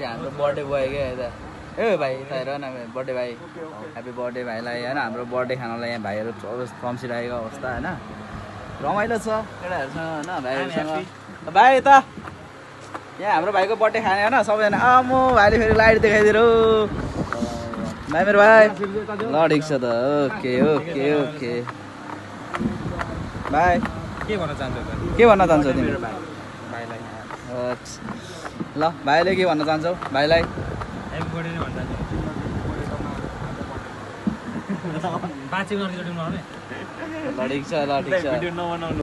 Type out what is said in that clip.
हाम्रो birthday boy क्या यता ए भाइ यता हेर न बर्थडे भाइ ह्याप्पी बर्थडे भाइलाई होइन हाम्रो बर्थडे खानालाई यहाँ भाइहरू तम्सिरहेको अवस्था होइन रमाइलो छ केटाहरूसँग होइन भाइहरूसँग भाइ यता यहाँ हाम्रो भाइको बर्थडे खाने होइन सबैजना म भाइले फेरि लाइट देखाइदिएर भाइ मेरो भाइ ल ठिक छ त ओके ओके ओके भाइ के भन्न चाहन्छौ तिमी भाइलाई ल भाइले के भन्न चाहन्छौ भाइलाई ह्याप्पी बर्थडे नै भन्न चाहन्छु बाँचेको ल ठिक छ